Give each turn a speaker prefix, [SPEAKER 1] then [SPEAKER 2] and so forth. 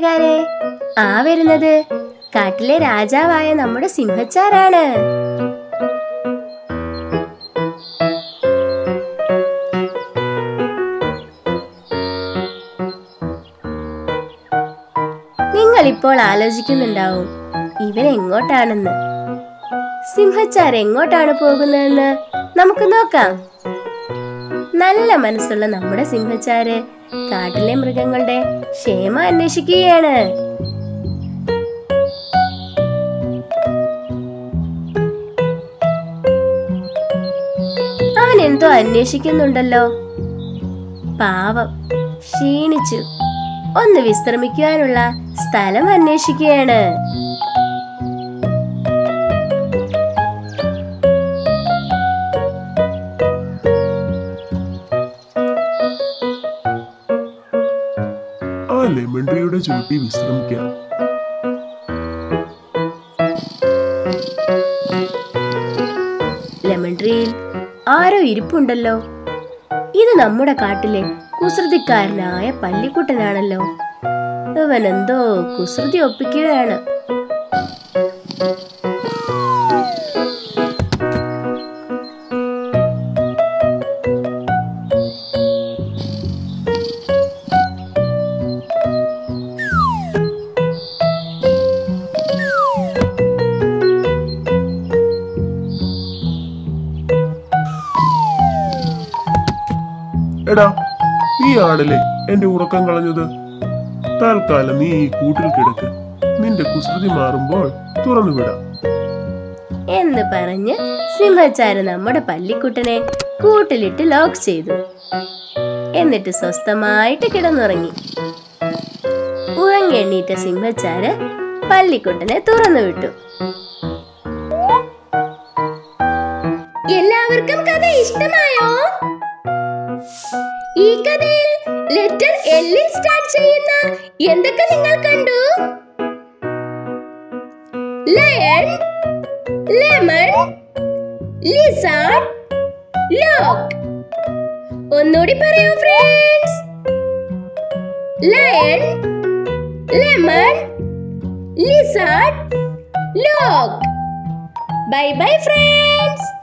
[SPEAKER 1] കൂട്ടുകാരെ, ആ വരുന്നത് കാട്ടിലെ രാജാവായ നമ്മുടെ സിംഹച്ചാരാണ്. നിങ്ങൾ ഇപ്പോൾ ആലോചിക്കുന്നുണ്ടാവും ഇവൻ എങ്ങോട്ടാണെന്ന്. സിംഹച്ചാർ എങ്ങോട്ടാണ് പോകുന്നതെന്ന് നമുക്ക് നോക്കാം. നല്ല മനസ്സുള്ള നമ്മുടെ സിംഹച്ചാര് കാട്ടിലെ മൃഗങ്ങളുടെ ക്ഷേമം അന്വേഷിക്കുകയാണ്. അവൻ എന്തോ അന്വേഷിക്കുന്നുണ്ടല്ലോ. പാവം, ക്ഷീണിച്ചു, ഒന്ന് വിശ്രമിക്കുവാനുള്ള സ്ഥലം അന്വേഷിക്കുകയാണ്.
[SPEAKER 2] ലെമൺ ട്രീയുടെ ചുവട്ടിൽ വിശ്രമിക്കാം.
[SPEAKER 1] ലെമൺ ട്രീയിൽ ആരോ ഇരിപ്പുണ്ടല്ലോ. ഇത് നമ്മുടെ കാട്ടിലെ കുസൃതിക്കാരനായ പല്ലിക്കുട്ടനാണല്ലോ. ഇവൻ എന്തോ കുസൃതി ഒപ്പിക്കുകയാണ്.
[SPEAKER 2] എടാ, നീ ആണല്ലേ എന്റെ ഉറക്കം കളഞ്ഞത്. തൽക്കാലം നീ ഈ കൂട്ടിൽ കിടക്ക്. നിന്റെ കുസൃതി മാറുമ്പോൾ തുറന്നു വിടാം
[SPEAKER 1] എന്ന് പറഞ്ഞ് സിംഹച്ചാര് നമ്മുടെ പല്ലിക്കുട്ടനെ കൂട്ടിലിട്ട് ലോക്ക് ചെയ്തു. എന്നിട്ട് സ്വസ്ഥമായിട്ട് കിടന്നുറങ്ങി. ഉറങ്ങി എണ്ണീറ്റ സിംഹച്ചാര് പല്ലിക്കുട്ടനെ തുറന്നു വിട്ടു. എല്ലാവർക്കും കഥ ഇഷ്ടമായോ? ഈ കഥയിൽ ലെറ്റർ എല്ലിൽ സ്റ്റാർട്ട് ചെയ്യുന്ന എന്തൊക്കെ നിങ്ങൾ കണ്ടു? Lion, lemon, lizard, lock. ഒന്നുകൂടി പറയൂ friends. Lion, lemon, lizard, lock. Bye bye friends.